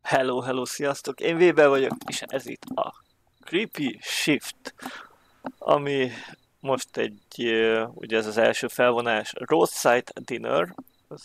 Hello, hello, sziasztok! Én Weber vagyok, és ez itt a Creepy Shift, ami most ugye ez az első felvonás, Roadside Dinner, az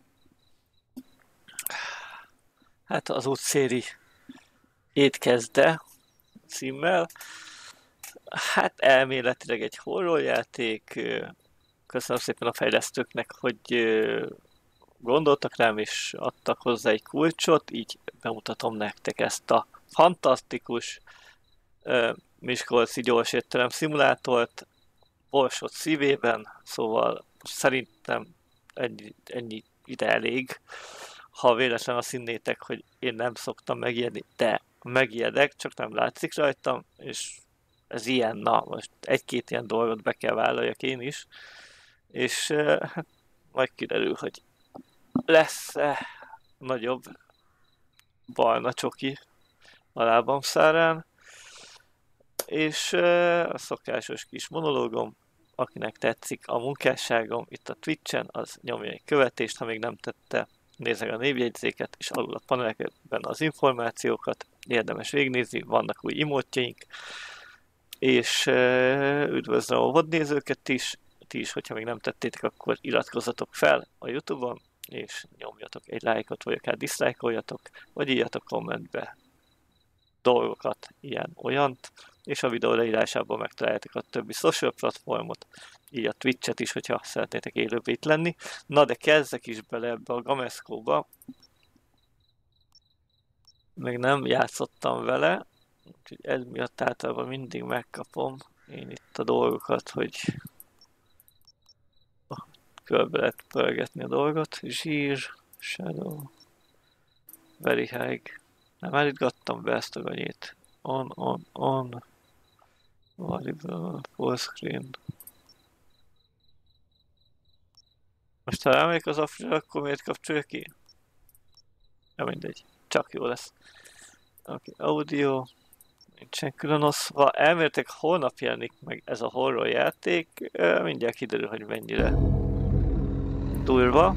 az útszéli étkezde címmel. Hát elméletileg egy horrorjáték. Köszönöm szépen a fejlesztőknek, hogy gondoltak rám és adtak hozzá egy kulcsot, így bemutatom nektek ezt a fantasztikus miskolci gyors étterem szimulátort Borsod szívében, szóval szerintem ennyi ide elég. Ha véletlen azt hinnétek, hogy én nem szoktam megijedni, de megijedek, csak nem látszik rajtam, és ez ilyen, na most egy-két ilyen dolgot be kell vállaljak én is, és hát majd kiderül, hogy lesz-e nagyobb barna csoki a lábam szárán, és a szokásos kis monológom, akinek tetszik a munkásságom itt a Twitch-en, az nyomja egy követést, ha még nem tette, nézze a névjegyzéket, és alul a panelekben az információkat, érdemes végignézni, vannak új emótjaink, és üdvözlöm a VOD-nézőket is, ti is, hogyha még nem tettétek, akkor iratkozzatok fel a YouTube-on, és nyomjatok egy lájkot, vagy akár diszlájkoljatok, vagy írjatok kommentbe dolgokat, ilyen-olyant, és a videó leírásában megtaláljátok a többi social platformot, így a Twitch-et is, hogyha szeretnétek élőben itt lenni. Na de kezdek is bele ebbe a Gamesco-ba. Még nem játszottam vele, úgyhogy ez miatt általában mindig megkapom én itt a dolgokat, hogy körbe lehet pörgetni a dolgot. Zsír, shadow, very high. Nem állítgattam be ezt a ganyét. On. Variable, full screen. Most ha elmegyek az Afrira, akkor miért kapcsolja ki? Ja, mindegy. Csak jó lesz. Oké, audio. Nincsen külön oszva. Elméletileg holnap jelenik meg ez a horror játék. Mindjárt kiderül, hogy mennyire durva.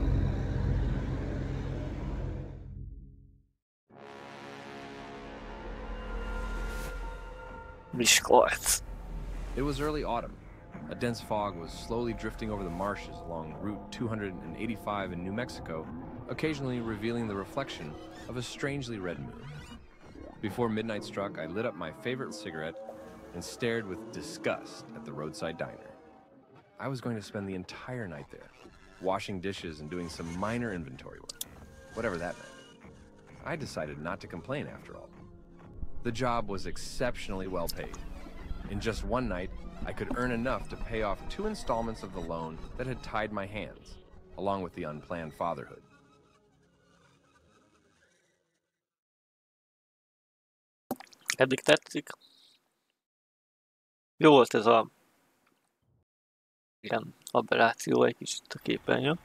Miskolc. It was early autumn. A dense fog was slowly drifting over the marshes along Route 285 in New Mexico, occasionally revealing the reflection of a strangely red moon. Before midnight struck, I lit up my favorite cigarette and stared with disgust at the roadside diner. I was going to spend the entire night there, washing dishes and doing some minor inventory work, whatever that meant. I decided not to complain after all. The job was exceptionally well paid. In just one night, I could earn enough to pay off 2 installments of the loan that had tied my hands, along with the unplanned fatherhood. Eddig tetszik. Jó volt ez a ilyen aberráció egy kicsit a képernyő.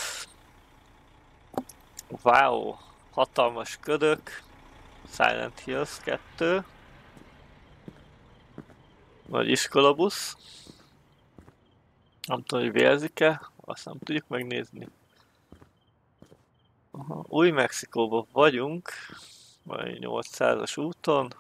Wow, hatalmas ködök. Silent Hills 2. Nagy iskolabusz. Nem tudom, hogy vérzik-e, azt nem tudjuk megnézni. Aha, Új Mexikóban vagyunk, majd 800-as úton.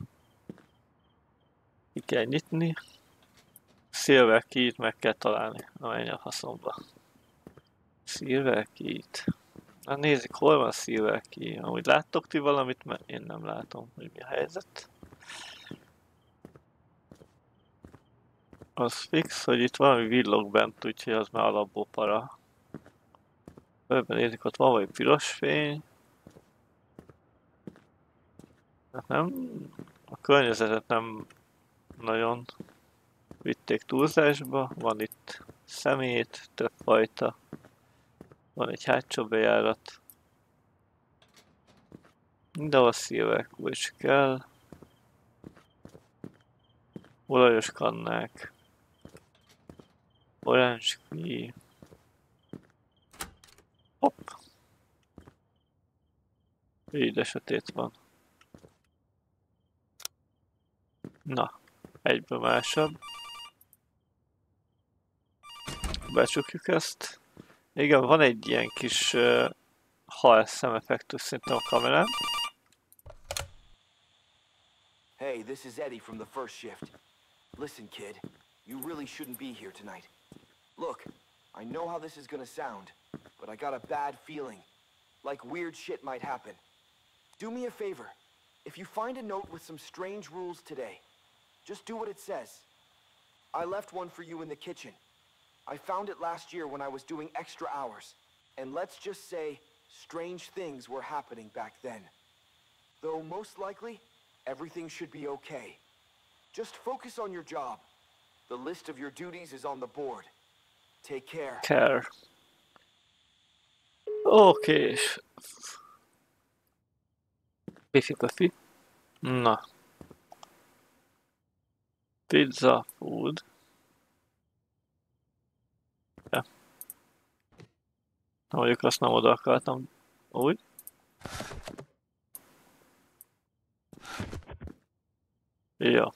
Ki kell nyitni. Silver Key-t meg kell találni, menj a haszomba. Silver Key-t. Na nézzük, hol van Silver Key. Amúgy láttok ti valamit, mert én nem látom, hogy mi a helyzet. Az fix, hogy itt valami villog bent, úgyhogy az már alapból para. Ebben nézzük, ott van valami piros fény. Hát nem, a környezetet nem nagyon vitték túlzásba. Van itt szemét, több fajta. Van egy hátsó bejárat. Mindenhol szilver kulcs kell. Olajos kannák. Orange key. Hopp. Így de sötét van. Na, egyből másabb. Becsukjuk ezt. Igen, van egy ilyen kis hal szemeffektus szerintem a kamerán. Hey, this is Eddie from the first shift. Listen, kid, you really shouldn't be here tonight. Look, I know how this is gonna sound, but I got a bad feeling. Like weird shit might happen. Do me a favor. If you find a note with some strange rules today, just do what it says. I left one for you in the kitchen. I found it last year when I was doing extra hours. And let's just say, strange things were happening back then. Though most likely, everything should be okay. Just focus on your job. The list of your duties is on the board. Take care. Care. Oké. Pifi-pafi. Na. Pizza, food. Ja. Mondjuk azt nem oda akartam. Úgy. Ja.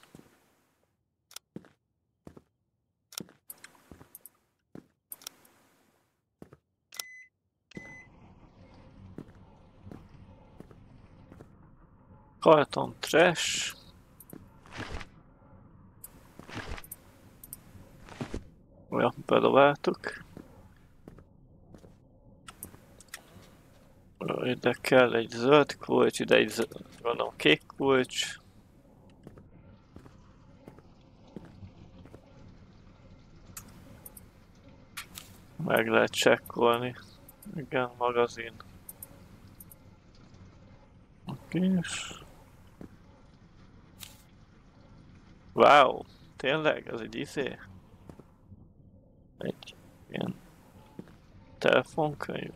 Karton trash. Ja, bedobáltuk. Ide kell egy zöld kulcs, ide egy gondolom kék kulcs. Meg lehet csekkolni. Igen, magazin. Oké. Wow, tényleg? Ez egy izé? Egy ilyen telefonkönyv.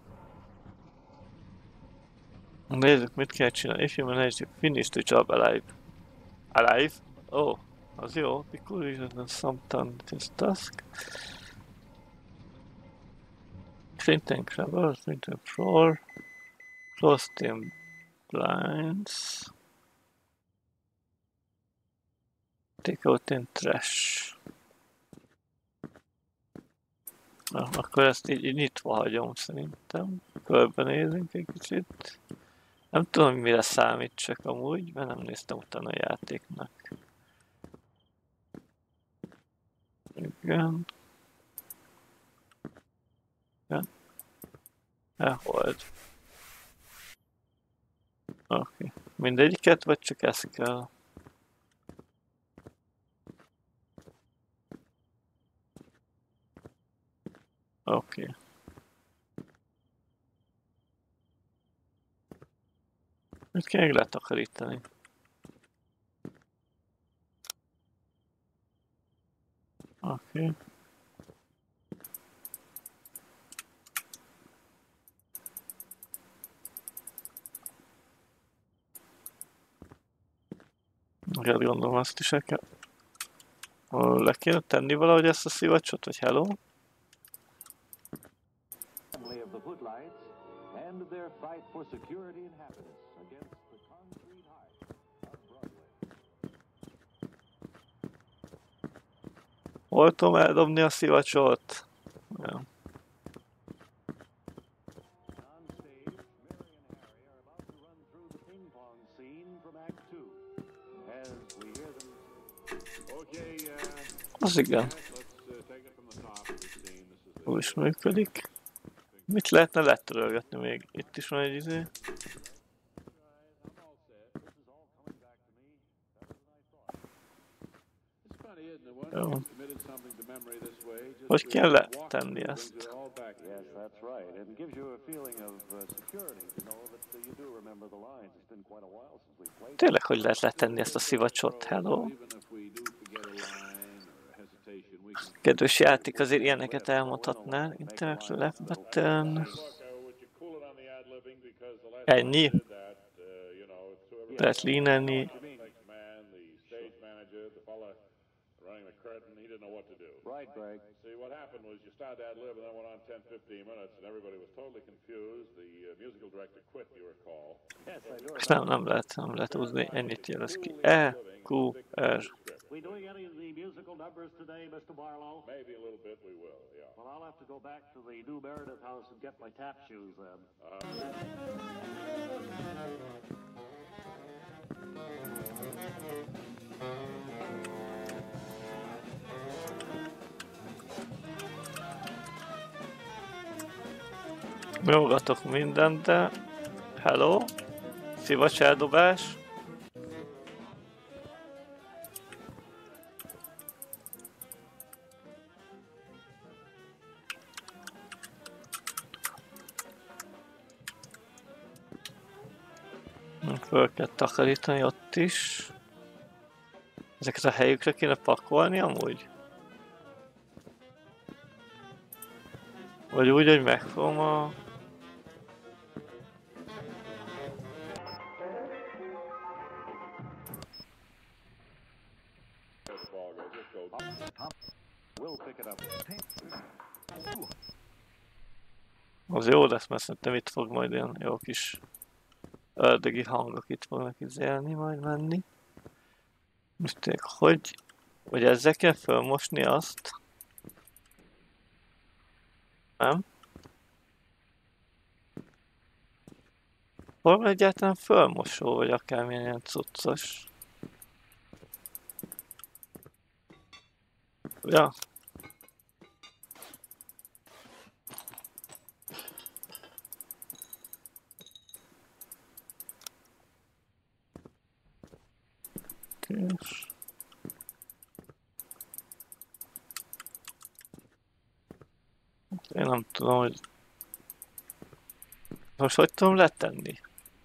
Nézzük, mit kell csinálni. If you manage to finish the job alive. Alive? Oh, az jó. Because you have sometimes this task. Flint and Crabber, Flint and Floor. Frosting blinds. Take out in trash. Na, akkor ezt így nyitva hagyom szerintem. Körbenézünk egy kicsit. Nem tudom, mire számítsak amúgy, mert nem néztem utána a játéknak. Igen. Igen. Elhold. Oké. Mindegyiket, vagy csak ezt kell? Oké. Mit kell letakarítani? Oké. Magát gondolom azt is el kell. Le kéne tenni valahogy ezt a szivacsot, vagy hello? Hol tudom eldobni a szivacsot? Ja. Az igen. Úgy is működik. Mit lehetne letörölgetni még? Itt is van egy izé. Jó. Hogy kell letenni ezt? Tényleg, hogy lehet letenni ezt a szivacsot? Hello? Kedves játék, azért ilyeneket elmondhatnál. Interact left button. Ennyi. Lehet lean-elni. Right, Greg. See, what happened was you started ad-lib and then went on 10-15 minutes and everybody was totally confused. The musical director quit, you recall. Yes, I do. Nem lehet húzni, ennyit jelöz ki. E, Q, R. We doing any of the musical numbers today, Mr. Barlow? Maybe a little bit we will, yeah. Well, I'll have to go back to the new Meredith house and get my tap shoes then. Nyomogatok mindent, de... Hello? Szivacs eldobás? Föl kell takarítani ott is. Ezeket a helyükre kéne pakolni amúgy? Vagy úgy, hogy megfogom a... Az jó lesz, mert szerintem itt fog majd ilyen jó kis ördögi hangok itt fognak izélni, majd menni. Most tényleg, hogy ezzel kell fölmosni azt? Nem? Hol van egyáltalán fölmosó, vagy akármilyen ilyen cuccos? Ja. És... Én nem tudom, hogy... Most hogy tudom letenni?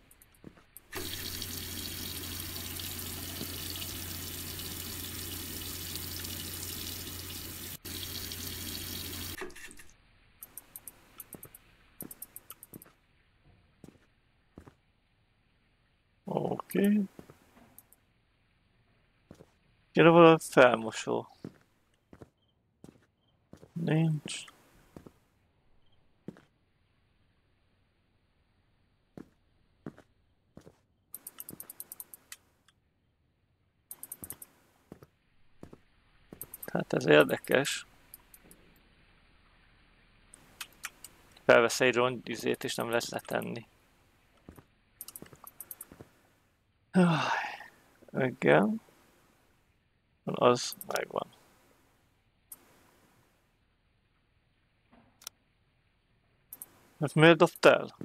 Oké. Gyere valami felmosó. Nincs. Hát ez érdekes. Felvesz egy rongyizét és nem lesz letenni. Igen. Az megvan. Hát miért dobtál?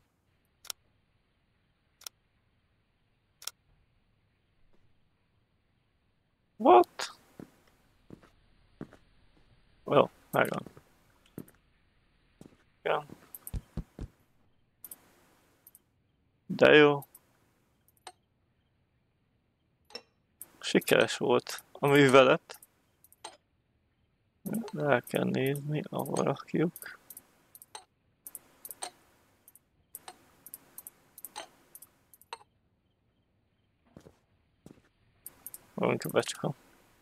What? Jó, megvan. Igen. De jó. Sikeres volt a művelet. El kell nézni, ahol rakjuk. Valamint a becska.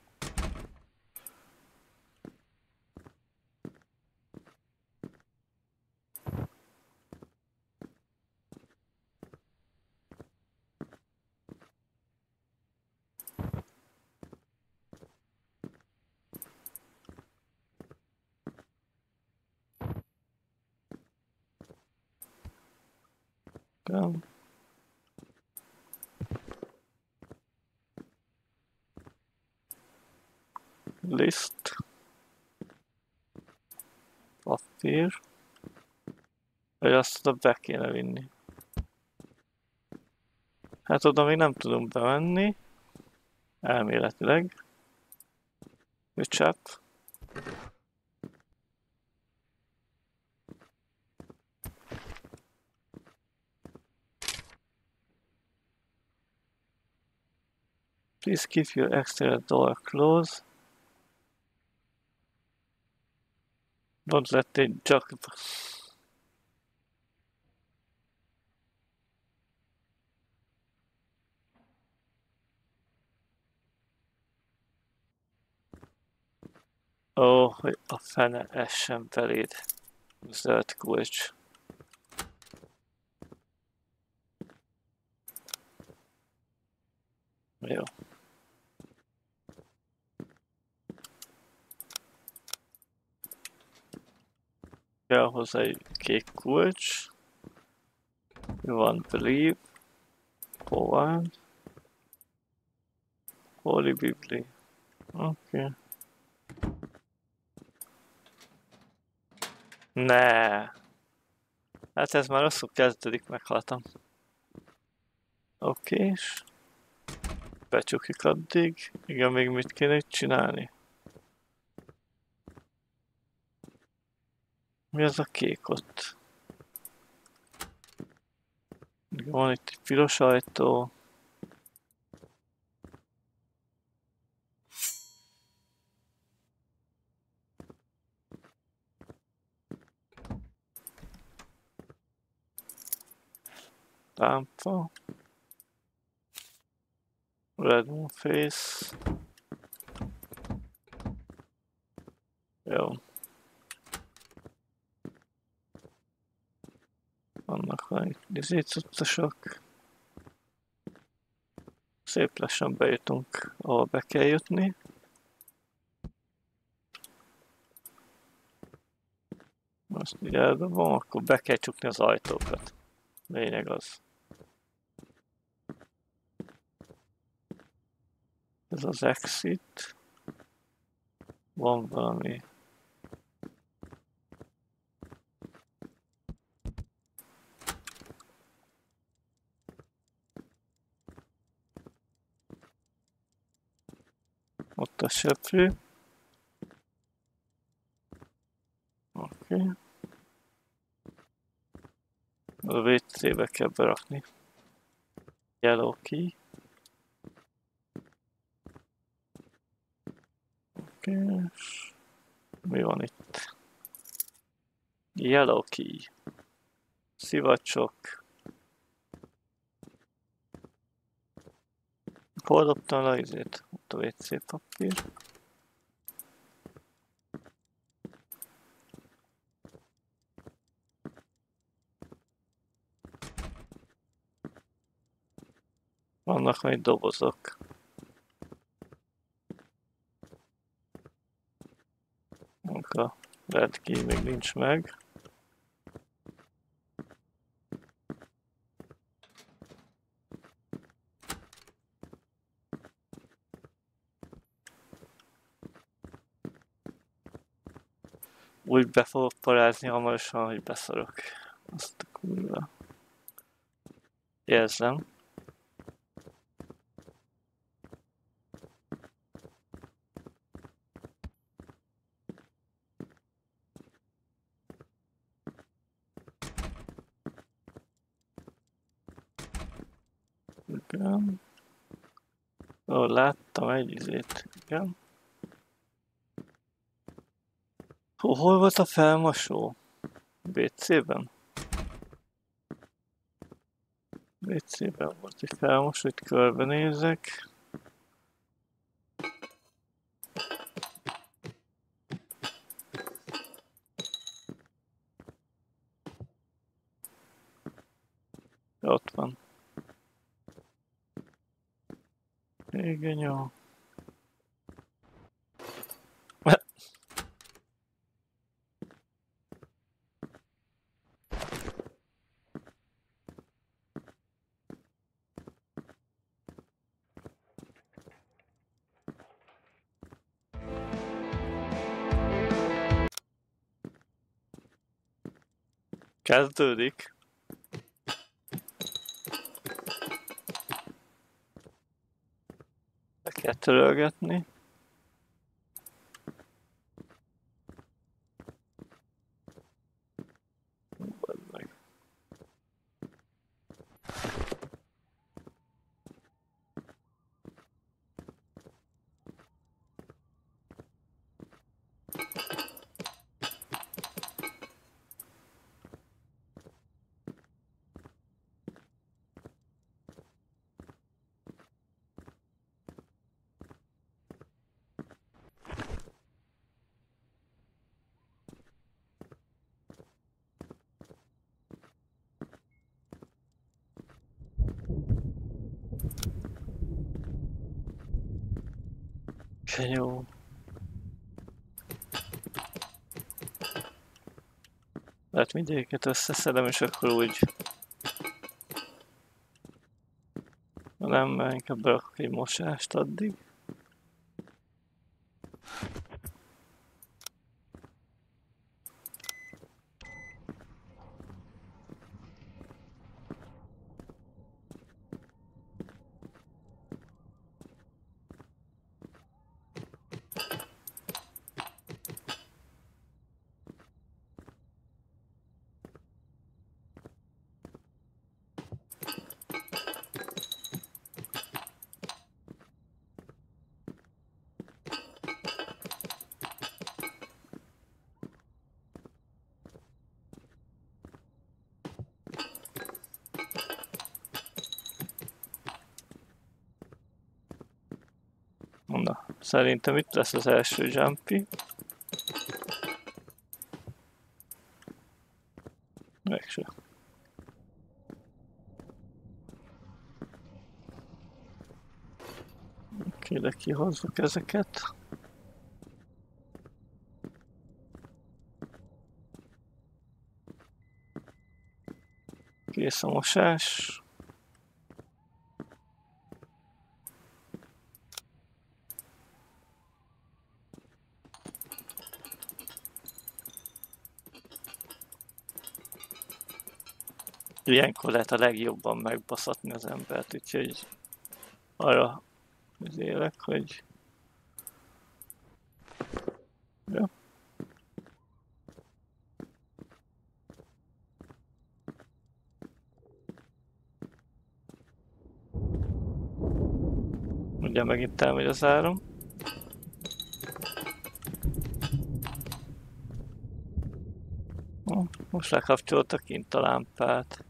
Igen. List. Papír. Vagy azt oda be kéne vinni. Hát oda még nem tudunk bemenni. Elméletileg. Csap. Please keep your exterior door closed. Don't let the junk. Ó, hogy a fene essen beléd. Zöld kulcs. Jó. Kell hozzá egy kék kulcs. Van believe. Forward. Holy Bibli. Oké. Ne. Hát ez már rosszul kezdődik, meghaltam. Oké, és becsukjuk addig. Igen, még mit kéne itt csinálni? Mi az a kék ott? Van itt egy piros ajtó. Lámpa. Red Moon Face. Jó. Vannak valami cuccosok. Szép lassan bejutunk, ahol be kell jutni. Most így eldobom, akkor be kell csukni az ajtókat. Lényeg az. Ez az exit. Van valami. Ott a söprű. Oké. A WC-be kell berakni. Yellow key. Oké. Mi van itt? Yellow key. Szivacsok. Hol dobtam le izét? Ott a WC papír. Vannak még dobozok. A red key még nincs meg. Úgy be fogok parázni hamarosan, hogy beszarok. Azt a kurva. Érzem. Igen. Ó, láttam egy izét. Igen. Hol volt a felmosó? WC-ben? WC-ben volt egy felmosó, itt körbenézek. Ott van. Igen, jó. Kezdődik. Be kell törölgetni. Meg. Jó. Lehet mindegyiket összeszedem, és akkor úgy... Nem, mert inkább berakok egy mosást addig. Szerintem itt lesz az első jumpy. Megse. Oké, de kihozzuk ezeket. Kész a mosás. Ilyenkor lehet a legjobban megbaszatni az embert, úgyhogy arra élek, hogy... Ja. Ugye megint elmegy az áram. Most lekapcsolta kint a lámpát.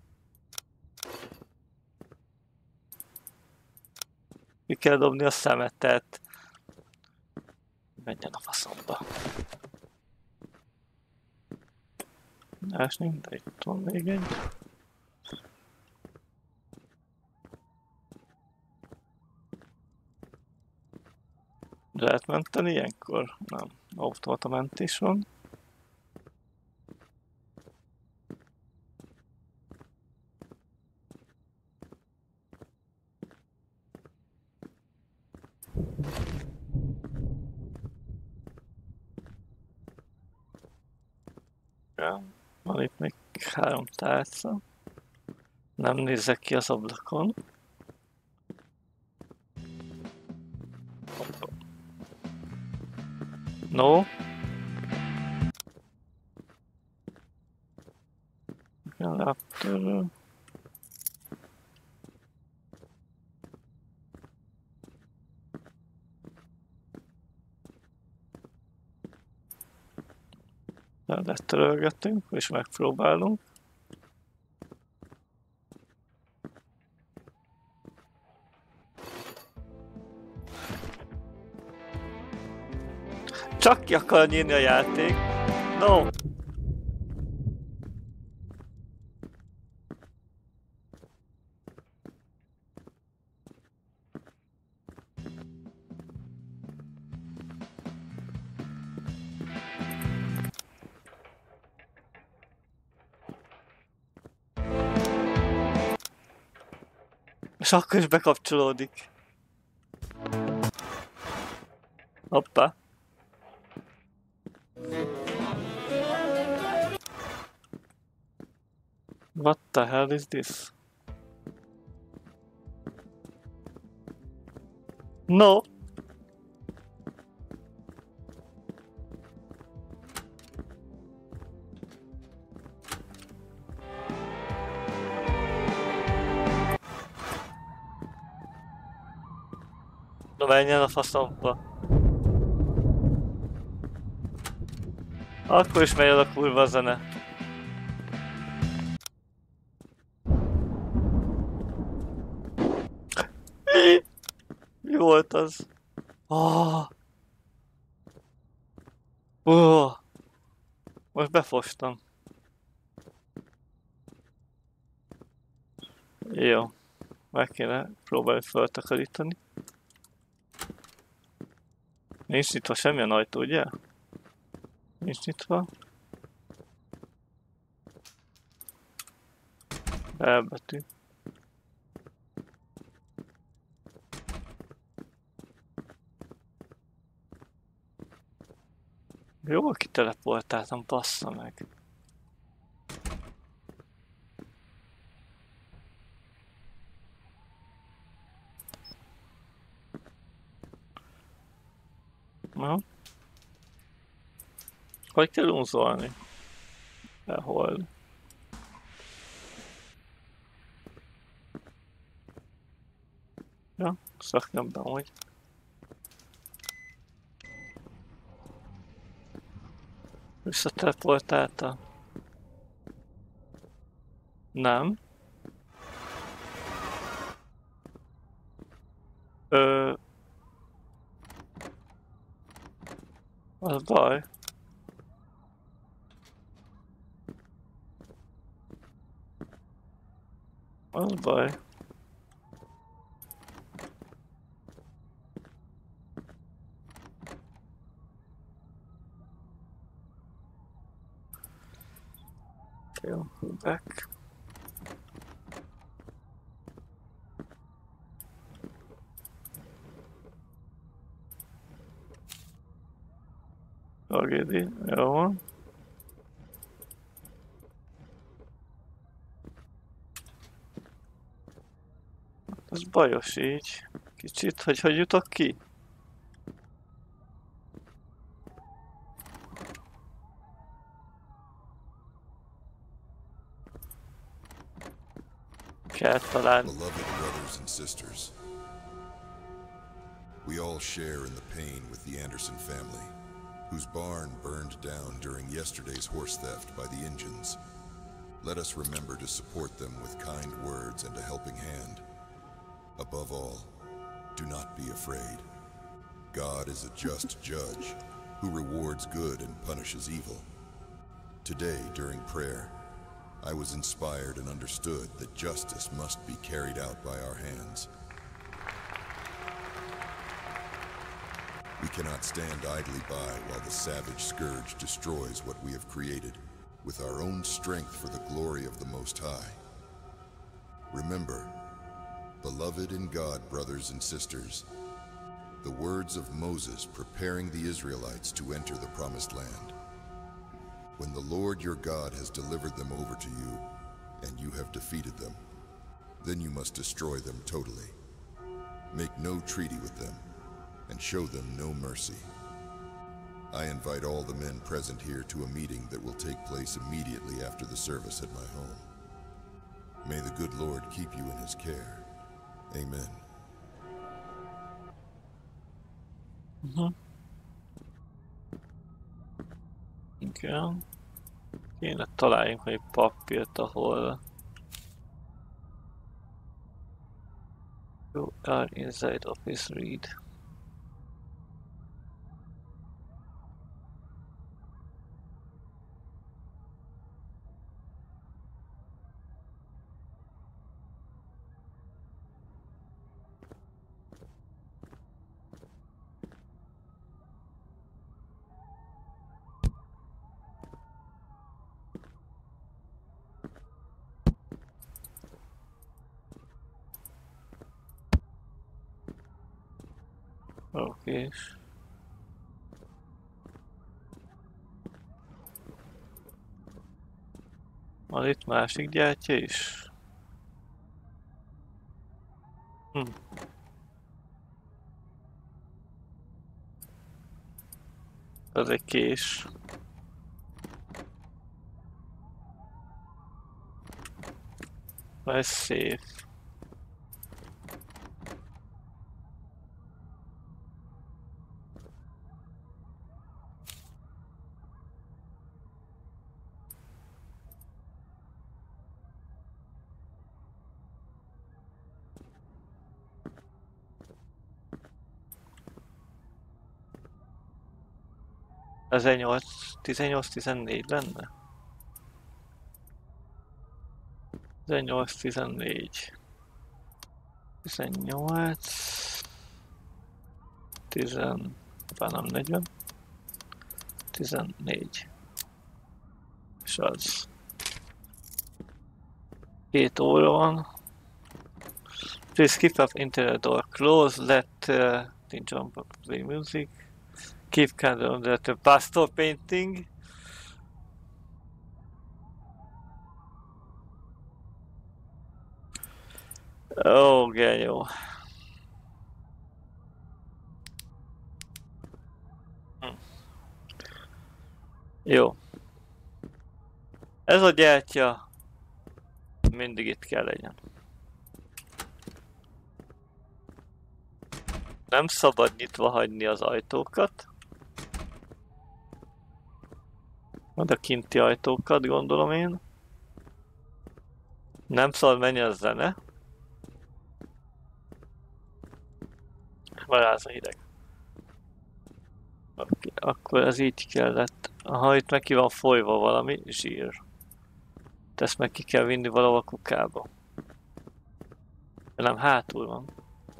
Ki kell dobni a szemetet. Menjen a faszomba. Ásni, de itt van még egy. Lehet menteni ilyenkor? Nem. Automata mentés van. Ja, van itt még 3 tálca. Nem nézek ki az ablakon. No. Laptop. Letörölgetünk és megpróbálunk. Csak ki akar nyírni a játék. No! És akkor is bekapcsolódik. Hoppá. What the hell is this? No! Na menjen a faszomba. Akkor is megy a kurva zene. Mi volt az? Most befostam. Jó. Meg kéne próbálni feltakarítani. Nincs nyitva semmilyen ajtó, ugye? Nincs nyitva. Elbetű. Jól kiteleportáltam, bassza meg. Na? Hogy kell unzolni? Elhold. Ja, szaknyom be amúgy. Visszateleportálta. Nem. Az baj. Az baj. Jó, back. Agédi, jó van. Ez bajos így. Kicsit, hogy jutok ki? Kell talán. Beloved brothers and sisters, we all share in the pain with the Anderson family, whose barn burned down during yesterday's horse theft by the Injuns. Let us remember to support them with kind words and a helping hand. Above all, do not be afraid. God is a just judge who rewards good and punishes evil. Today, during prayer, I was inspired and understood that justice must be carried out by our hands. We cannot stand idly by while the savage scourge destroys what we have created with our own strength for the glory of the Most High. Remember, beloved in God, brothers and sisters, the words of Moses preparing the Israelites to enter the Promised Land. When the Lord your God has delivered them over to you, and you have defeated them, then you must destroy them totally. Make no treaty with them, and show them no mercy. I invite all the men present here to a meeting that will take place immediately after the service at my home. May the good Lord keep you in his care. Amen. Igen. Kéne találjunk egy papírt, ahol you are inside of his read. Oké. Van itt másik gyertya is? Ez egy kés. Ez szép. Ez egy 18-14 lenne? 18-14. 18... 10... Bár nem 40. 14. És az. 2 óra van. Please keep up interior door closed. Let the jump up play music. Keep candle under the pastel painting. Ó, genyó. Jó. Ez a gyertya mindig itt kell legyen. Nem szabad nyitva hagyni az ajtókat. Majd a kinti ajtókat, gondolom én. Nem szabad menni a zene. Varáz a hideg. Oké, akkor ez így kellett. Aha, itt meg ki van folyva valami zsír. De ezt meg ki kell vinni valahol kukába. De nem, hátul van.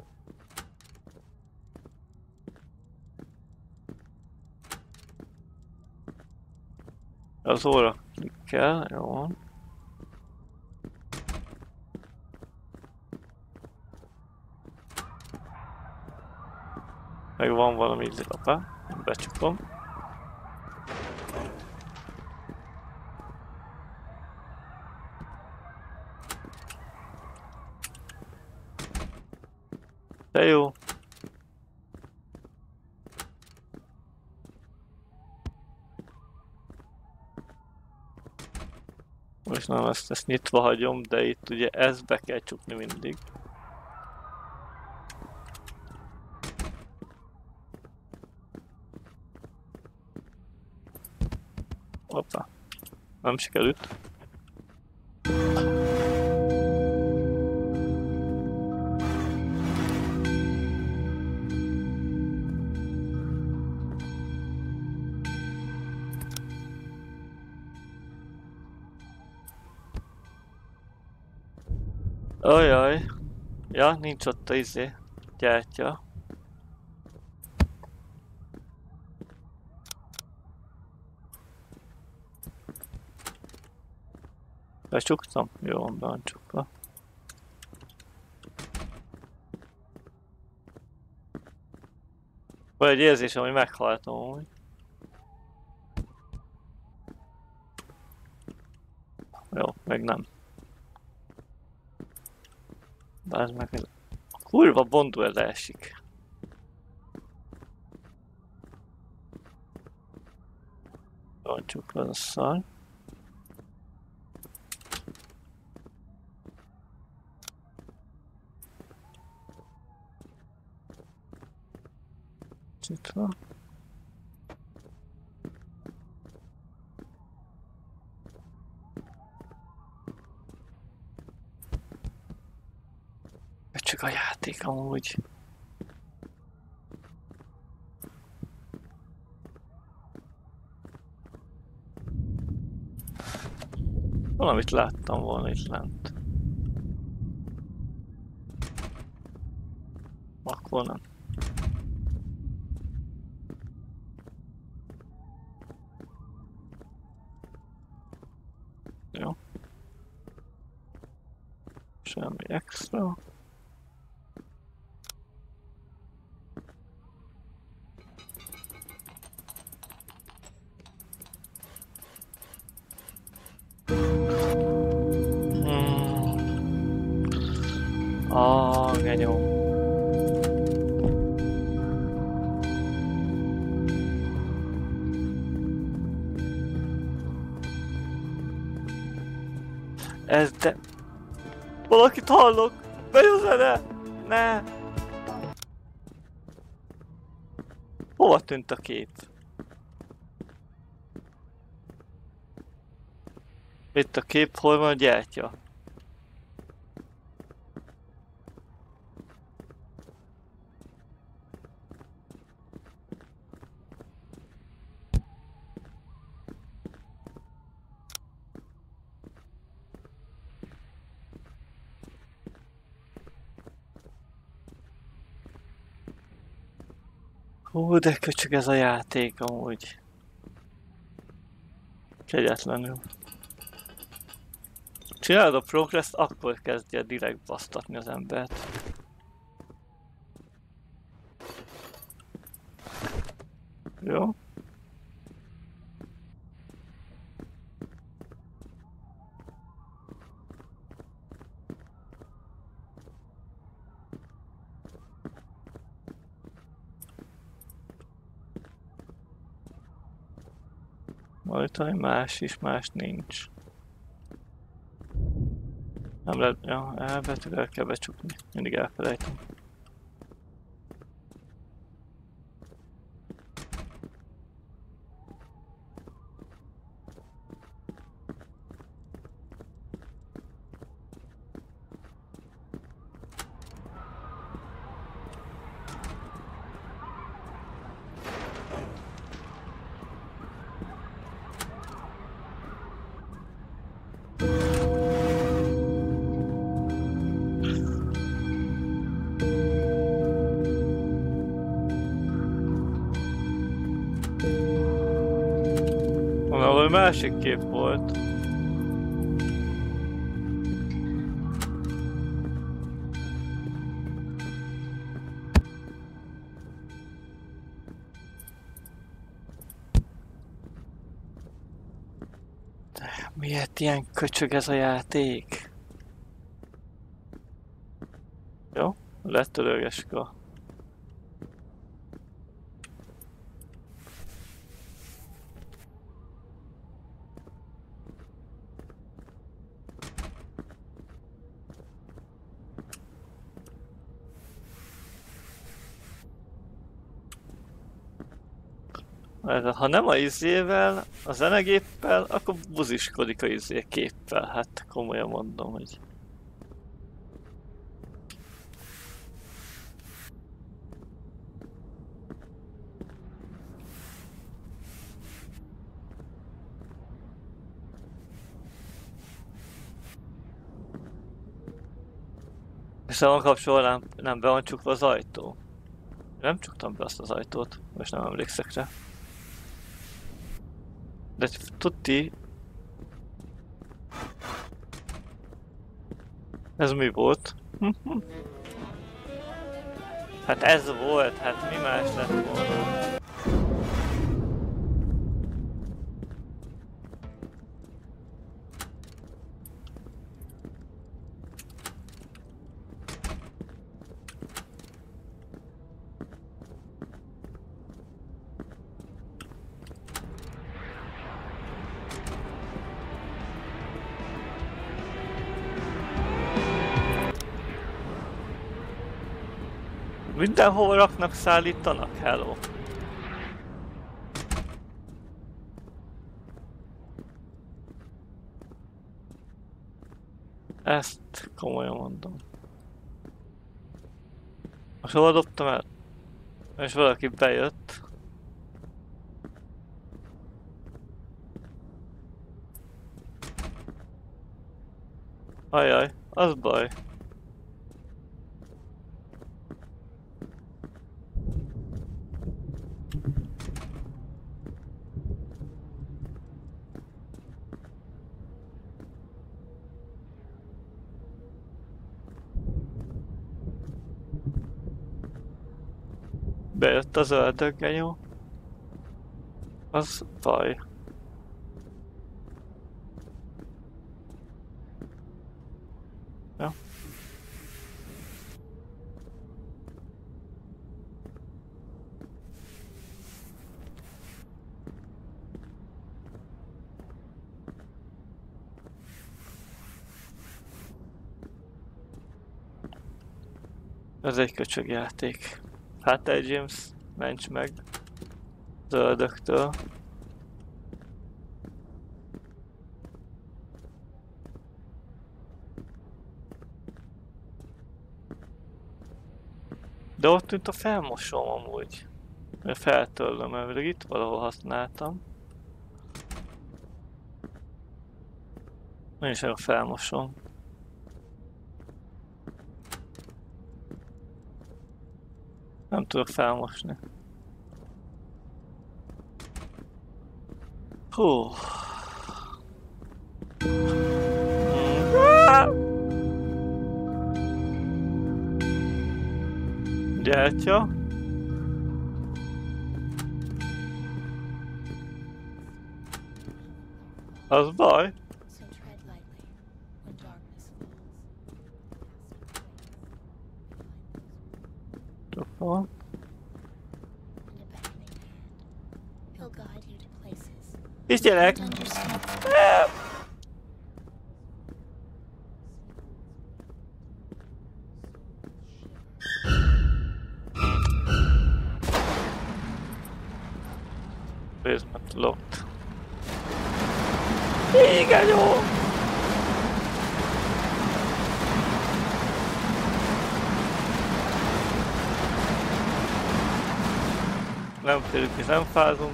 Az óra klikkel, jó. Meg van valami lilapa, becsukom. De jó. Most nem ezt nyitva hagyom, de itt ugye ezt be kell csukni mindig. Hoppá. Nem sikerült. Ajaj. Ja, nincs ott a gyertya. Becsuktam? Jó, be van csukva. Van egy érzésem, hogy meghaltam amúgy. Jó, meg nem. Bázd meg, ez a kurva bondul leesik. Van csukva az a szar. Nyitva. Csak a játék amúgy. Valamit láttam volna itt lent. Akkor nem. Jó. Semmi extra. Genyó. Ez de... Valakit hallok! Megy a zene! Ne! Hova tűnt a kép? Itt a kép, hol van a gyertya? Hú, de köcsög ez a játék amúgy. Kegyetlenül. Csinálod a progress-t, akkor kezdje direkt basztatni az embert. Jó. Majd más is, más nincs. Nem lehet, ja, elbetűvel kell becsukni. Mindig elfelejtem. másik kép volt. Miért ilyen köcsög ez a játék? Jó, letörölgessük a... Ha nem a izével, a zenegéppel, akkor buziskodik a izé képpel. Hát komolyan mondom, hogy... És ha van kapcsolva, nem be van csukva az ajtó. Nem csuktam be azt az ajtót, most nem emlékszek rá. De tuti... Ez mi volt? Hát ez volt, hát mi más lett volna? Mindenhova raknak, szállítanak? Hello. Ezt komolyan mondom. Most hol dobtam el? És valaki bejött. Ajaj, az baj. Bejött az ördöggenyó. Az baj. Ja. Ez egy köcsög játék. Hát te James, ments meg az ördögtől. De ott tűnt a felmosom amúgy. Mert feltörlöm, elvileg itt valahol használtam. Én is a felmosom. Nem tudok felmosni. Hú. Gyertya. Az baj. Van. És gyerek! Basement locked. Igen jó! Nem félünk és nem fázunk.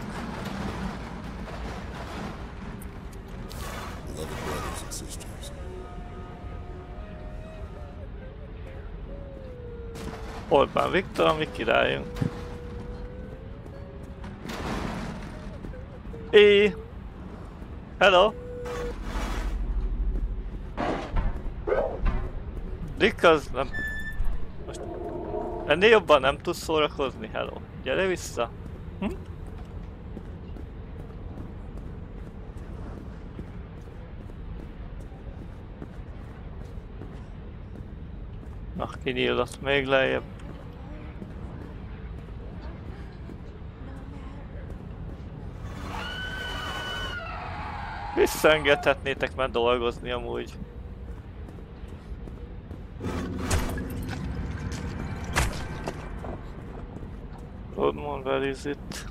Orbán Viktor, a mi királyunk. Hello! Rick az nem... Most... Ennél jobban nem tudsz szórakozni, hello. Gyere vissza! Hm? Na, kinyílott még lejjebb. Visszaengedhetnétek már dolgozni amúgy. Rodmon, where is it?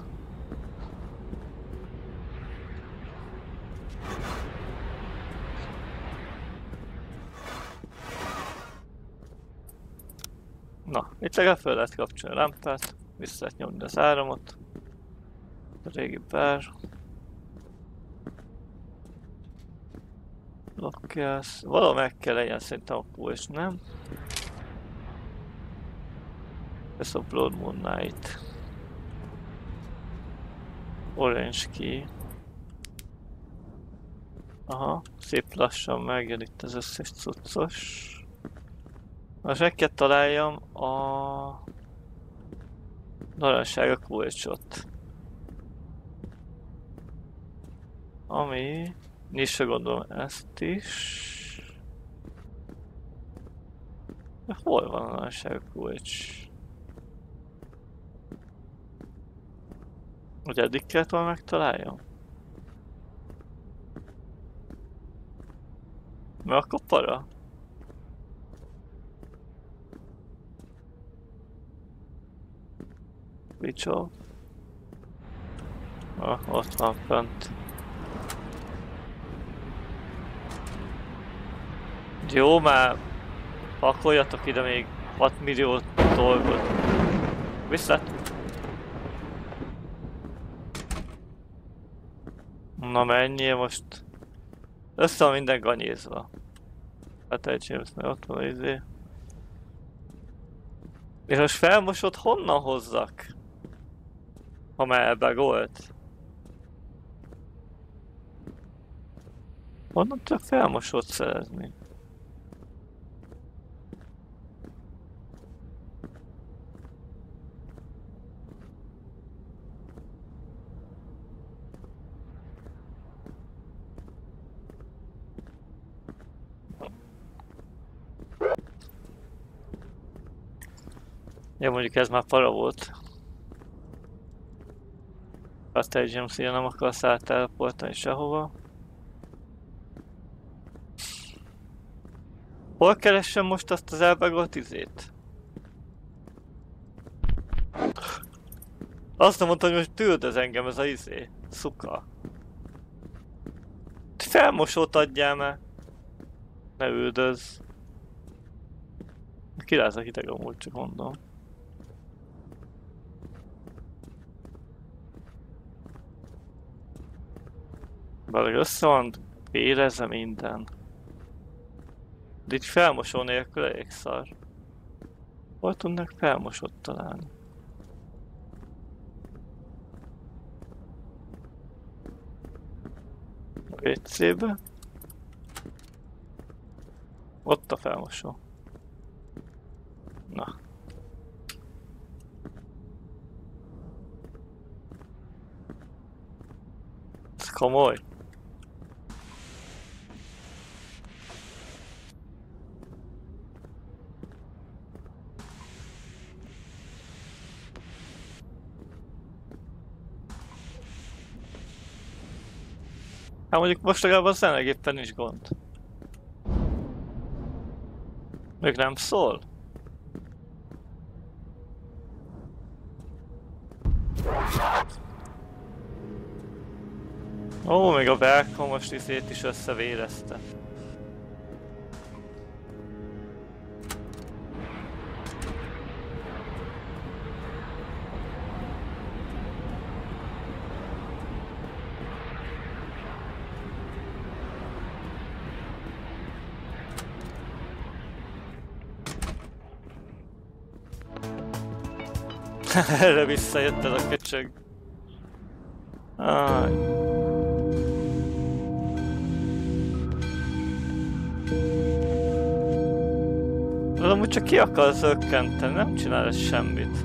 Na, itt legalább fel lehet kapcsolni a lámpát, vissza lehet nyomni az áramot. A régi bár. Blokkjász. Valahol meg kell legyen szerintem a kulcs, nem? Ez a Blood Moon Knight. Orange key. Aha, szép lassan megjön itt az összes cuccos. Most meg kell találjam a narancssárga kulcsot. Ami... Nyissa gondolom ezt is. De hol van a narancssárga kulcs? Hogy eddig kellett volna megtaláljam? Mert akkor para? Bicsó. Ott van fent. Jó, már pakoljatok ide még 6 millió dolgot. Viszlát! Na menjél most. Össze van minden ganyézva. Hát egy James, mert ott van az izé. És most felmosod honnan hozzak? Ha már elbagolt. Honnan csak felmosod szerezni? Ja, mondjuk ez már para volt. Azt egy James nem akarsz áttelepoltani sehova. Hol keressem most azt az elbagolt izét? Azt nem mondta, hogy most üldöz engem ez a izé. Szuka. Felmosót adjál már. Ne üldözz. Kiráz a hideg amúgy, csak mondom. Valahogy össze van érezve minden. De így felmosó nélkül elég szar. Hol tudnak felmosót találni? A WC-be. Ott a felmosó. Na. Ez komoly. Hát mondjuk most legalább a zenegéppen is gond. Még nem szól? Ó, még a Belkom most izét is összevérezte. Erre visszajött ez a köcsög. Áj. Amúgy csak ki akar zökkenteni, nem csinál ez semmit.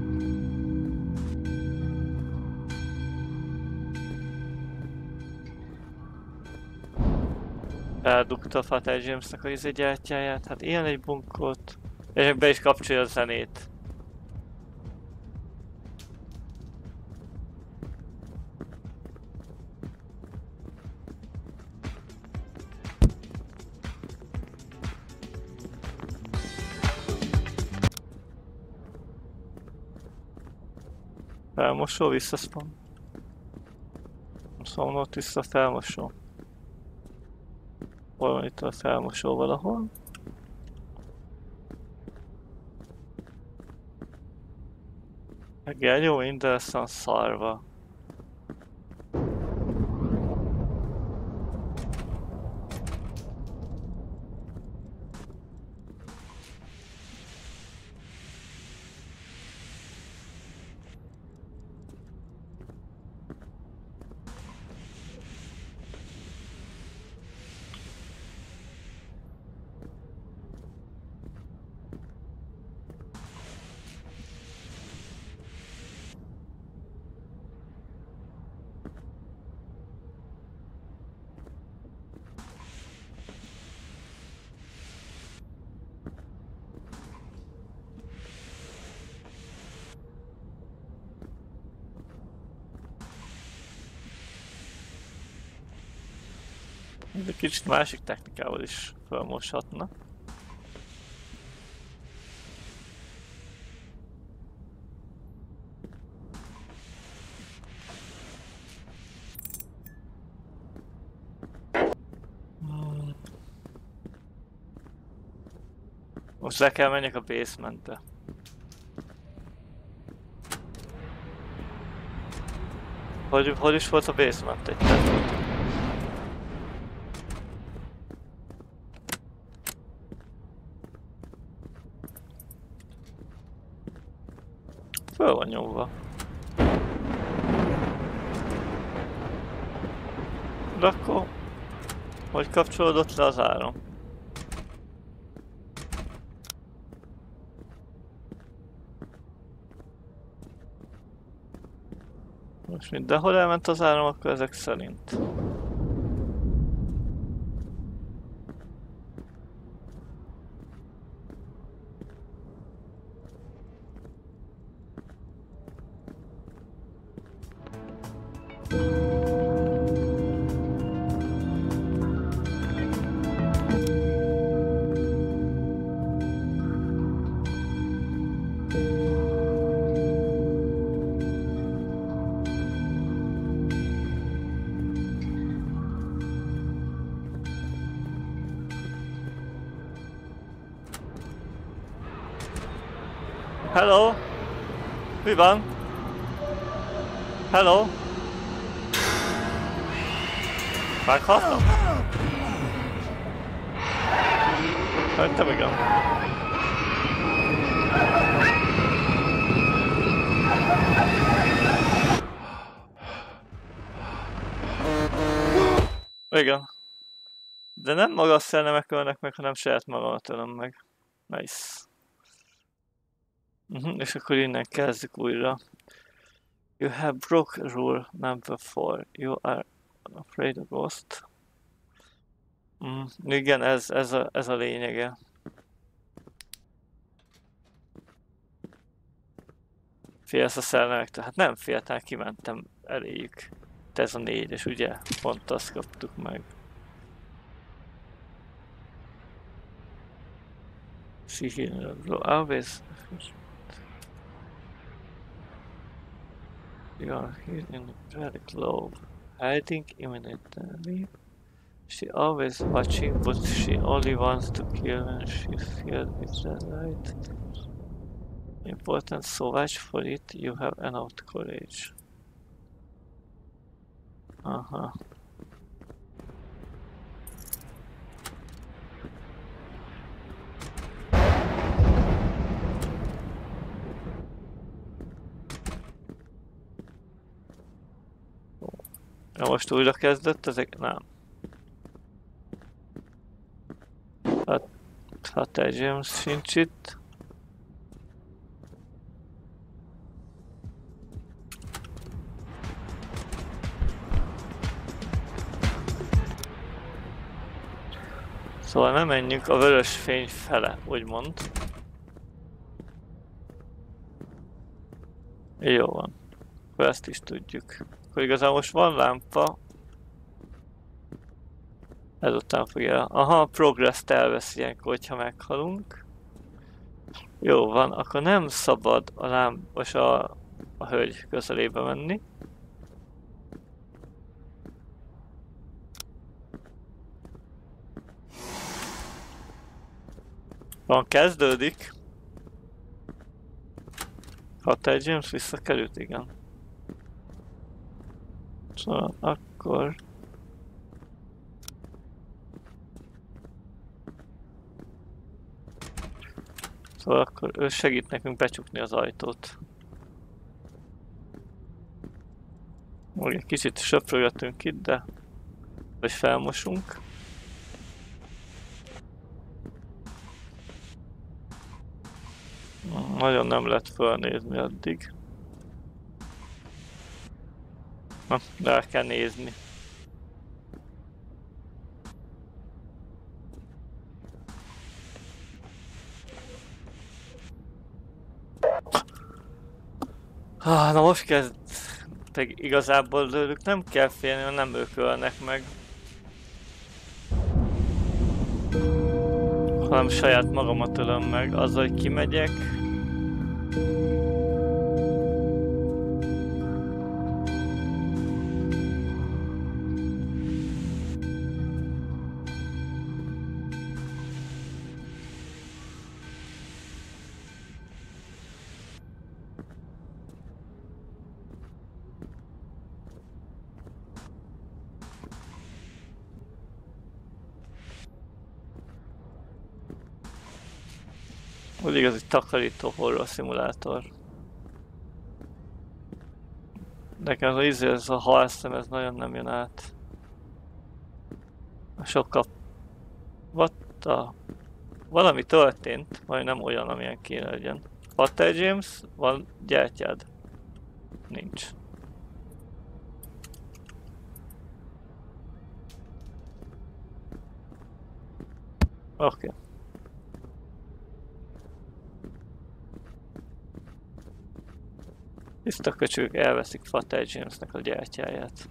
Eldugta a Fatal Jamesnek a gyártyáját, hát ilyen egy bunkót. És be is kapcsolja a zenét. Felmosó, visszaszpam. Szomnót vissza felmosó. Hol van itt a felmosó valahol? Meg jó, minden lesz a szarva. De kicsit másik technikával is felmoshatna. Most le kell menjek a basementbe. Hogy is volt a basement egy terület? Föl van nyomva. De akkor... Hogy kapcsolódott le az áram? Most mindenhol elment az áram, akkor ezek szerint. Hello? Mi van? Hello? Meghaltam? Szerintem igen. Igen. De nem maga a szellemek ölnek meg, hanem saját magamat ölöm meg. Nice. És akkor innen kezdjük újra. You have broke rule number 4. You are afraid of ghost. Igen, ez a lényege. Félsz a szellemektől? Hát nem féltem, kimentem eléjük. Ez a 4-es, ugye? Pont azt kaptuk meg. See here, always. You are here in the very globe, hiding imminently. She always watching, but she only wants to kill when she's here with the light. Important, so watch for it. You have enough courage. Aha. Ja, most újra kezdett, ezek nem. Hát, Father James sincs itt. Szóval nem menjünk a vörös fény fele, úgymond. Jó van. Akkor ezt is tudjuk. Akkor igazából most van lámpa. Ezután fogja... Aha, a progress-t elvesz ilyenkor, hogyha meghalunk. Jó van, akkor nem szabad a lámpos a hölgy közelébe menni. Van, kezdődik. Father James visszakerült, igen. Szóval akkor... Szóval akkor ő segít nekünk becsukni az ajtót. Még egy kicsit söprögetünk itt, de... Vagy felmosunk. Nagyon nem lehet fölnézni addig. Na, de el kell nézni. Na most kezd... Pedig igazából ők nem kell félni, mert nem ők ölnek meg. Hanem saját magamat ölöm meg, azzal, hogy kimegyek. Úgy igazi takarító horror szimulátor. Nekem ez a halszem, ez nagyon nem jön át. Sokkal... Valami történt, majd nem olyan, amilyen kéne legyen. Father James, van gyertyád? Nincs. Oké. Tiszta köcsögök elveszik Father Jamesnek a gyertyáját.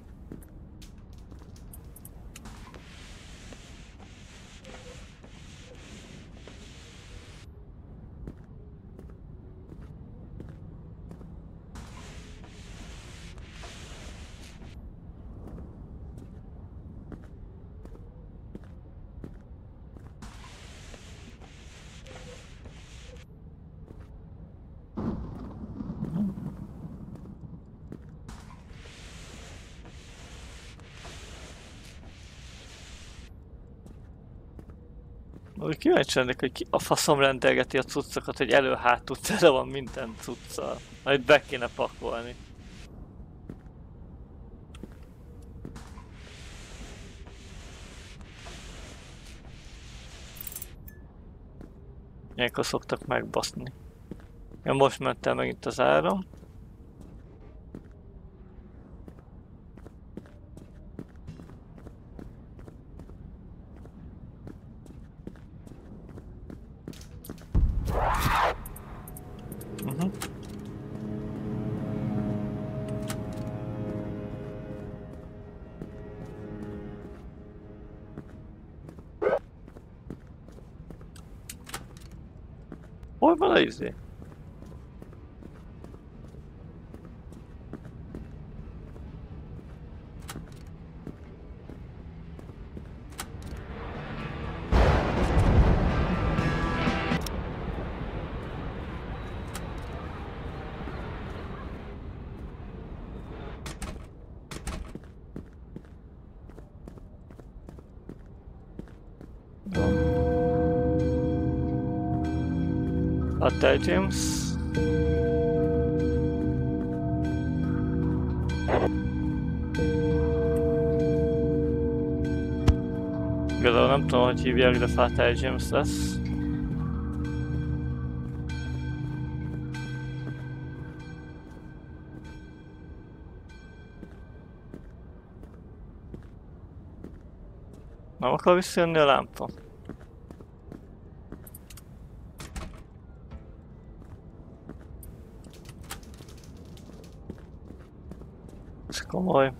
Úgy kíváncsi lennék, hogy ki a faszom rendelgeti a cuccokat, hogy elő-hátul tele van minden cuccal, amit be kéne pakolni. Ilyenkor szoktak megbaszni. Ja, most ment el megint az áram. Hol van a izé? Father James. Igazából nem tudom, hogy hívják, de Father James lesz. Nem akar visszajönni a lámpa? Ez komoly.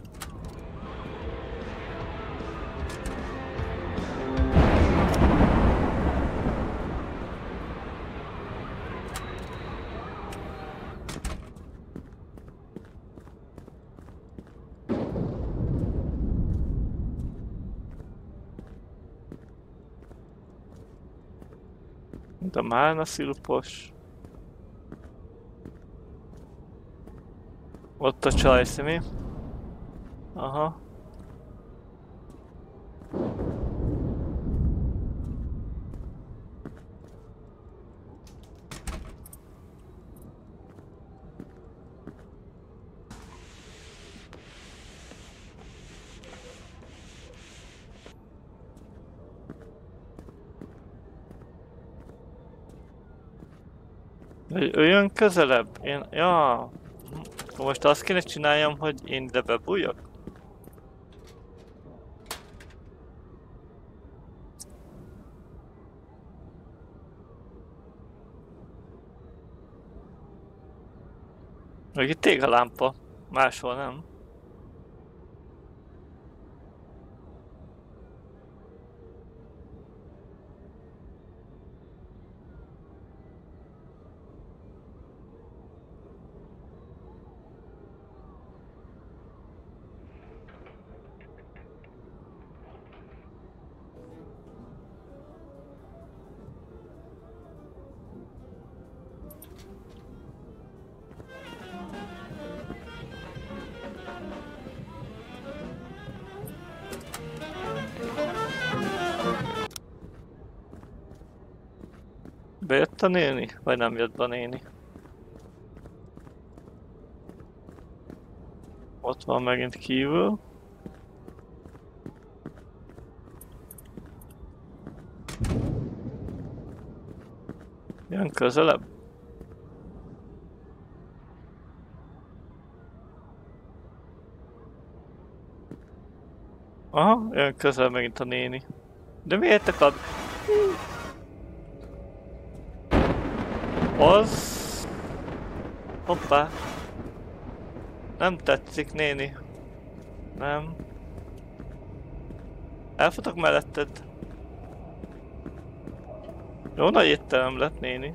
Mint a málna szirupos. Ott a csajsz, mi? Aha. Ő jön közelebb? Én... Ja. Akkor most azt kéne csináljam, hogy én ide bebújjak? Meg itt ég a lámpa. Máshol nem. Bejött a néni? Vagy nem jött be a néni? Ott van megint kívül. Jön közelebb? Aha, jön közelebb megint a néni. De miért akad? Az... Hoppá. Nem tetszik, néni. Nem. Elfutok melletted. Jó nagy étterem lett, néni.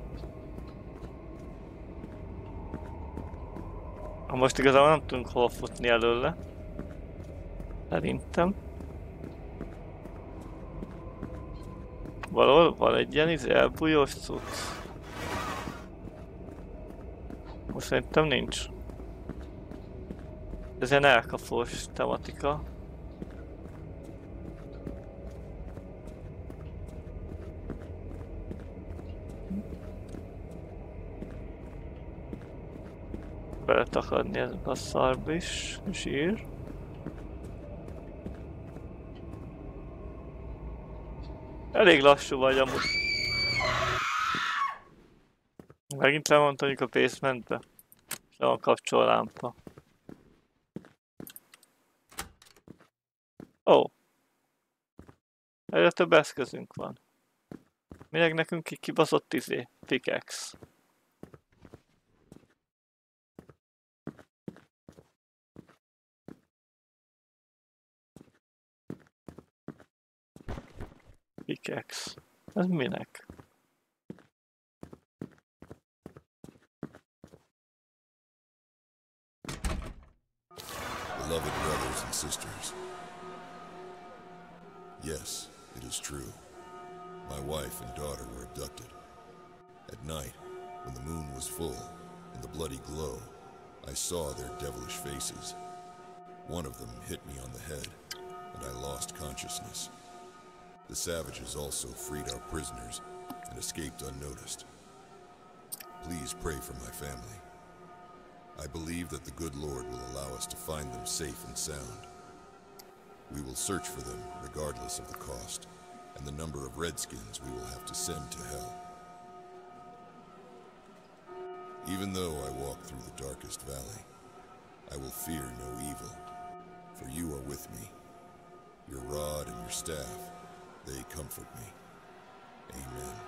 Ha most igazából nem tudunk hol futni előle. Szerintem. Valahol van egy ilyen elbújós cucc. Most szerintem nincs. Ez ilyen elkapós tematika. Beletakadni ezek a szarba is, zsír. Elég lassú vagy amúgy. Megint lemontani a basementbe. Le van kapcsolva a lámpa. Ó. Egyre több eszközünk van. Minek nekünk kibaszott pickaxe. Pickaxe. Ez minek? Beloved brothers and sisters. Yes, it is true. My wife and daughter were abducted. At night, when the moon was full, in the bloody glow, I saw their devilish faces. One of them hit me on the head, and I lost consciousness. The savages also freed our prisoners and escaped unnoticed. Please pray for my family. I believe that the good Lord will allow us to find them safe and sound. We will search for them regardless of the cost, and the number of redskins we will have to send to hell. Even though I walk through the darkest valley, I will fear no evil, for you are with me. Your rod and your staff, they comfort me. Amen.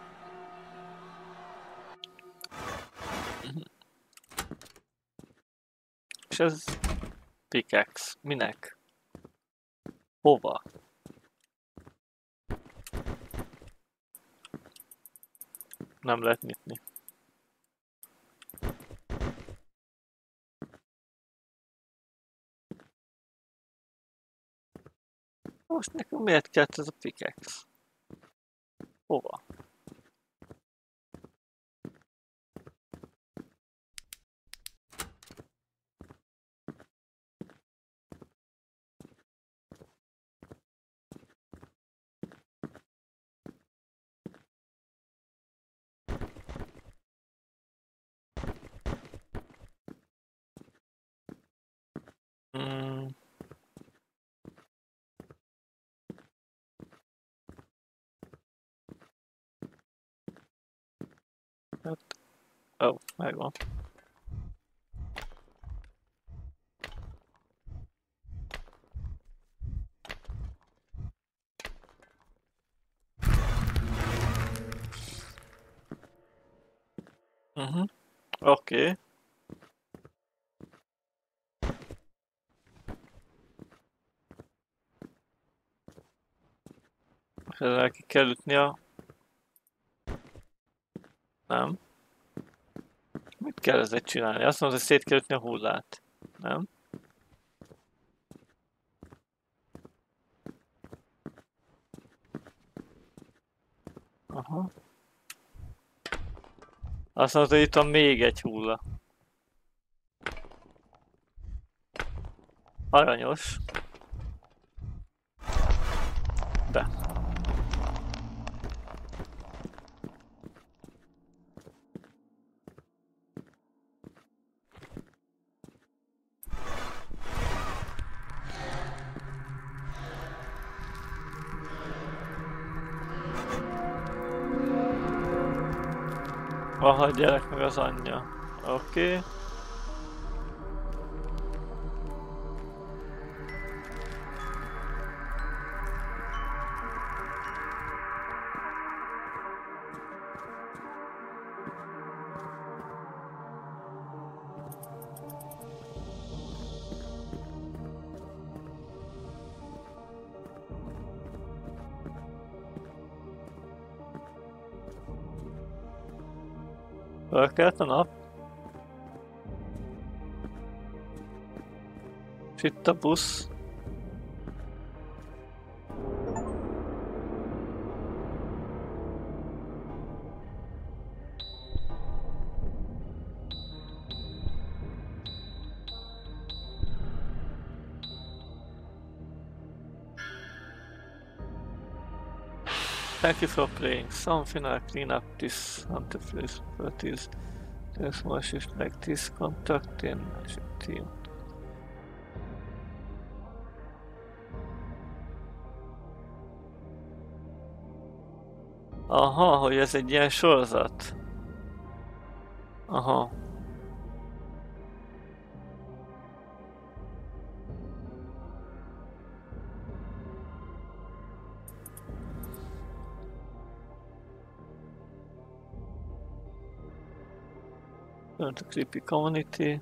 És ez pickaxe. Minek? Hova? Nem lehet nyitni. Most nekem miért kellett ez a pickaxe? Hova? Hát, ó, megvan. Oké. Ezzel ki kell ütni a... Nem. Mit kell ezzel csinálni? Azt mondod, hogy szét kell ütni a hullát. Nem? Aha. Azt mondod, hogy itt van még egy hulla. Aranyos. De. Aha, gyerek meg az anyja. Oké. Fölkelt a nap. És itt a busz. Thank you for playing. Something I'll clean up this antifreeze, but is there's more shift like this contact in team. Aha, hogy ez egy ilyen sorozat. Aha. Turn to creepy community.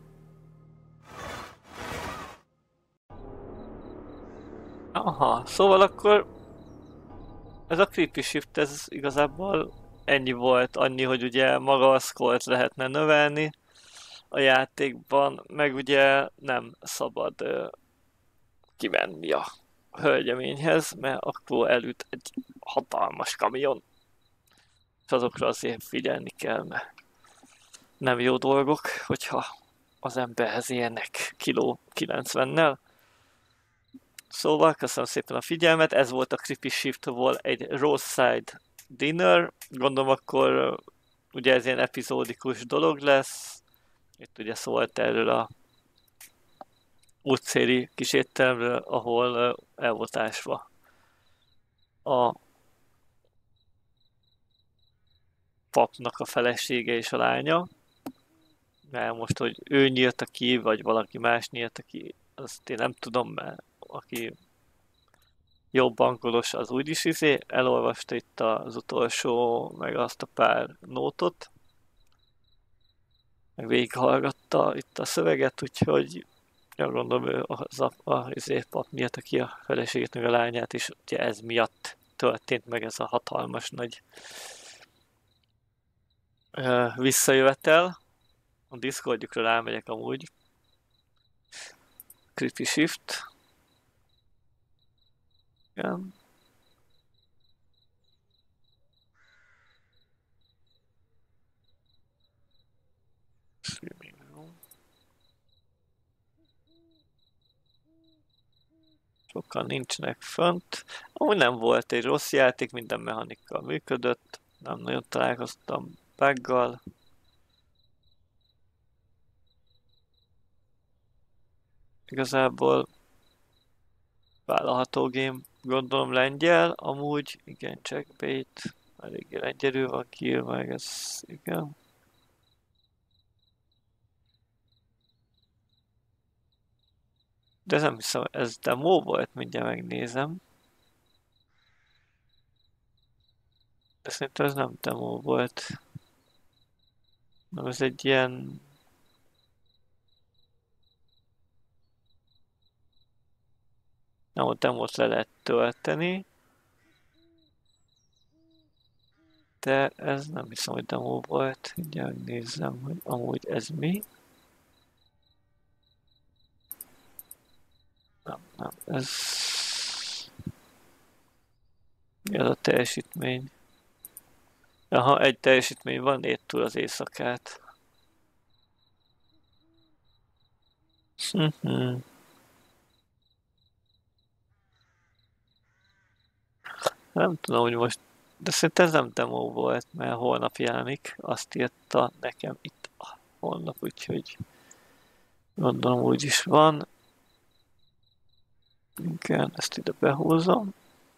Aha, szóval akkor ez a creepy shift, ez igazából ennyi volt, annyi, hogy ugye maga a score-t lehetne növelni a játékban, meg ugye nem szabad kimenni a hölgyeményhez, mert akkor elüt egy hatalmas kamion. És azokra azért figyelni kell, mert nem jó dolgok, hogyha az emberhez érnek kiló 90-nel. Szóval köszönöm szépen a figyelmet, ez volt a Creepy Shift-ból egy Roadside Dinner, gondolom akkor ugye ez ilyen epizódikus dolog lesz. Itt ugye szólt erről a útszéli kis étteremről, ahol el volt ásva a papnak a felesége és a lánya. Mert most, hogy ő nyírta ki, vagy valaki más nyírta ki, azt én nem tudom, mert aki jobb angolos az úgyis elolvasta itt az utolsó, meg azt a pár nótot, meg végighallgatta itt a szöveget, úgyhogy ja, gondolom ő az pap miatt, aki a feleségét meg a lányát is, ugye ez miatt történt meg ez a hatalmas nagy visszajövetel. A Discordjukra rámegyek amúgy. Creepy Shift. Igen. Sokan nincsenek fönt. Amúgy nem volt egy rossz játék, minden mechanikkal működött. Nem nagyon találkoztam buggal. Igazából vállalható game, gondolom lengyel, amúgy igen, checkbait, eléggé lengyelül van kiírva, meg ez igen. De nem hiszem, ez demo volt, mindjárt megnézem. De szerintem ez nem demo volt. Nem, ez egy ilyen... Nem, a demót le lehet tölteni. De ez nem hiszem, hogy demo volt. Mindjárt megnézem, hogy amúgy ez mi. Nem, ez... Mi az a teljesítmény? Aha, egy teljesítmény van, 4 túl az éjszakát. Nem tudom, hogy most... De szerintem ez nem demo volt, mert holnap jelenik. Azt írta nekem itt a holnap, úgyhogy... Gondolom úgy is van. Igen, ezt ide behúzom.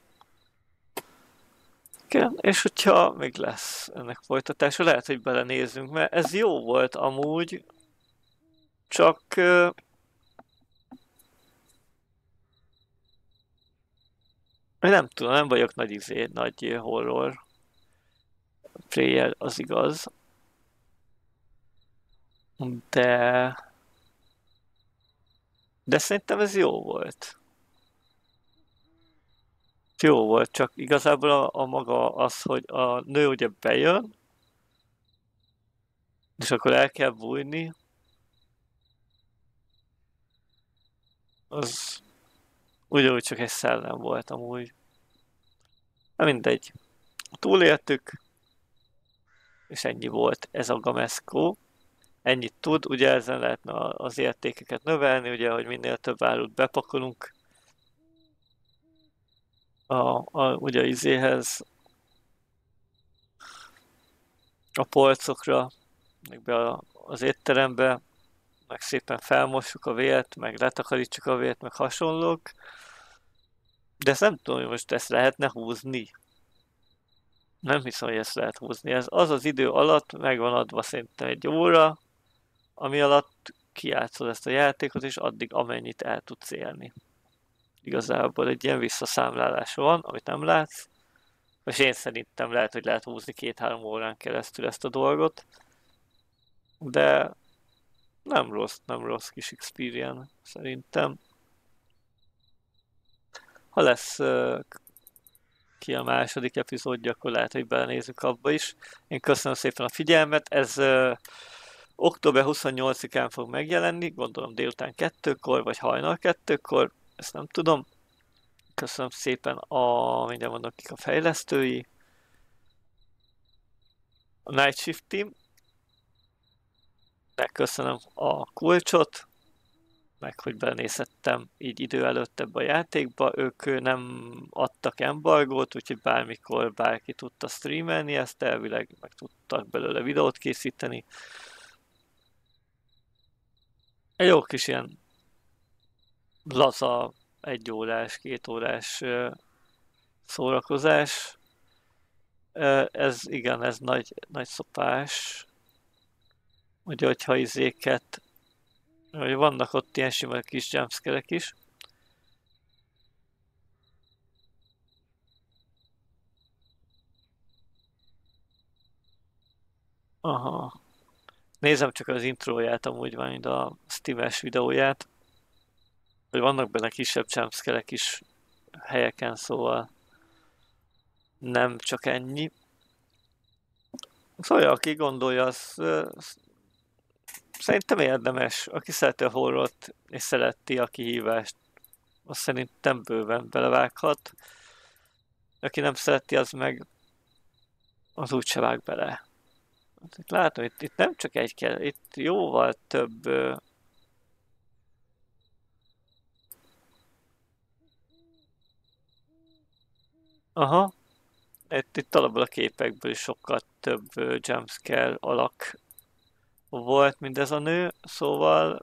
Igen, és hogyha még lesz ennek folytatása, lehet, hogy belenézzünk, mert ez jó volt amúgy, csak nem tudom, nem vagyok nagy horror player, az igaz, de szerintem ez jó volt. Jó volt, csak igazából a maga az, hogy a nő ugye bejön, és akkor el kell bújni, az ugyanúgy csak egy szellem volt amúgy. Na mindegy. Túléltük, és ennyi volt ez a Gamesco. Ennyit tud, ugye ezen lehetne az értékeket növelni, ugye, hogy minél több árut bepakolunk ugye izéhez, a polcokra, meg be az étterembe, meg szépen felmossuk a vért, meg letakarítsuk a vért, meg hasonlók. De ezt nem tudom, hogy most ezt lehetne húzni. Nem hiszem, hogy ezt lehet húzni. Ez az idő alatt megvan adva szerintem egy óra, ami alatt kijátszod ezt a játékot, és addig amennyit el tudsz élni. Igazából egy ilyen visszaszámlálás van, amit nem látsz. És én szerintem lehet, hogy lehet húzni 2-3 órán keresztül ezt a dolgot. De nem rossz kis experience szerintem. Ha lesz ki a második epizódja, akkor lehet, hogy belenézzük abba is. Én köszönöm szépen a figyelmet. Ez október 28-án fog megjelenni, gondolom délután 2-kor, vagy hajnal 2-kor, ezt nem tudom. Köszönöm szépen mindjárt mondom, kik a fejlesztői. A Night Shift Team. Megköszönöm a kulcsot, meg hogy belenézhettem így idő előtt ebbe a játékba. Ők nem adtak embargót, úgyhogy bármikor bárki tudta streamelni ezt, elvileg meg tudtak belőle videót készíteni. Egy jó kis ilyen laza 1 órás, 2 órás szórakozás. Ez igen, ez nagy szopás. Ugye, hogyha izéket, hogy vannak ott ilyen sima kis jumpscare-ek is. Aha. Nézem csak az intróját amúgy, majd a Steam-es videóját. Hogy vannak benne kisebb jumpscare-ek is helyeken, szóval nem csak ennyi. Szóval, aki gondolja, az szerintem érdemes. Aki szereti a horrort és szereti a kihívást, az szerintem bőven belevághat. Aki nem szereti, az meg az úgyse vág bele. Itt látom, itt nem csak egy kell, itt jóval több aha, itt alapból a képekből is sokkal több jumpscare alak volt, mint ez a nő, szóval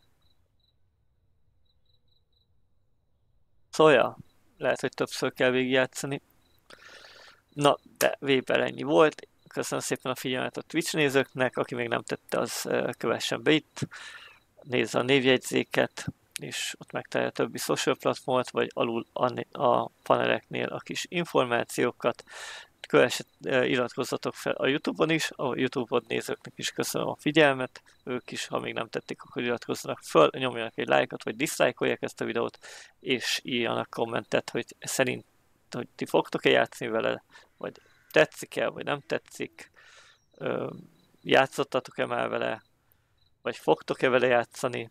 ja, lehet, hogy többször kell végigjátszani. Na, de Weber ennyi volt. Köszönöm szépen a figyelmet a Twitch nézőknek, aki még nem tette, az kövessen be itt. Nézze a névjegyzéket, és ott megtalálja a többi social platformot, vagy alul a paneleknél a kis információkat. Iratkozzatok fel a Youtube-on is, a Youtube-on nézőknek is köszönöm a figyelmet, ők is, ha még nem tették, akkor iratkozzanak fel, nyomjanak egy lájkot, vagy diszlájkolják ezt a videót, és írjanak kommentet, hogy szerint, hogy ti fogtok-e játszani vele, vagy tetszik-e, vagy nem tetszik, játszottatok-e már vele, vagy fogtok-e vele játszani,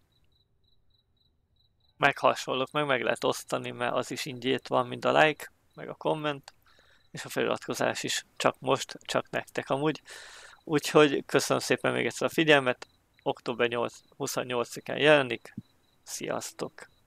meg hasonlók, meg lehet osztani, mert az is ingyét van, mint a like, meg a komment, és a feliratkozás is csak most, csak nektek amúgy. Úgyhogy köszönöm szépen még egyszer a figyelmet, október 28-án jelenik, sziasztok!